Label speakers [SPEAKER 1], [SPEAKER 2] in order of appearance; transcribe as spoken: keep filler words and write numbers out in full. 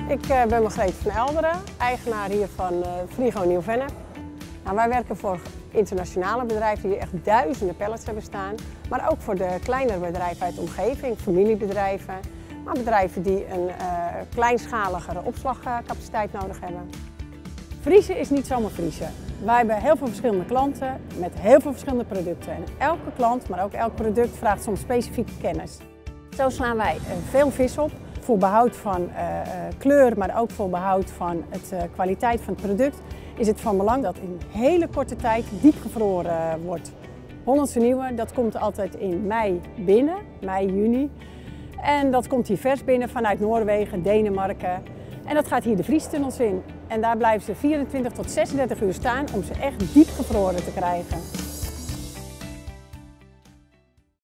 [SPEAKER 1] Ik uh, ben Margreet van Elderen, eigenaar hier van uh, Frigo Nieuw-Vennep. Nou, wij werken voor internationale bedrijven die echt duizenden pallets hebben staan. Maar ook voor de kleinere bedrijven uit de omgeving, familiebedrijven. Maar bedrijven die een uh, kleinschaligere opslagcapaciteit nodig hebben. Vriezen is niet zomaar vriezen. Wij hebben heel veel verschillende klanten met heel veel verschillende producten. En elke klant, maar ook elk product vraagt soms specifieke kennis. Zo slaan wij uh, veel vis op. Voor behoud van uh, kleur, maar ook voor behoud van de uh, kwaliteit van het product is het van belang dat in hele korte tijd diep gevroren wordt. Hollandse Nieuwe, dat komt altijd in mei binnen, mei, juni. En dat komt hier vers binnen vanuit Noorwegen, Denemarken. En dat gaat hier de vriestunnels in. En daar blijven ze vierentwintig tot zesendertig uur staan om ze echt diep gevroren te krijgen.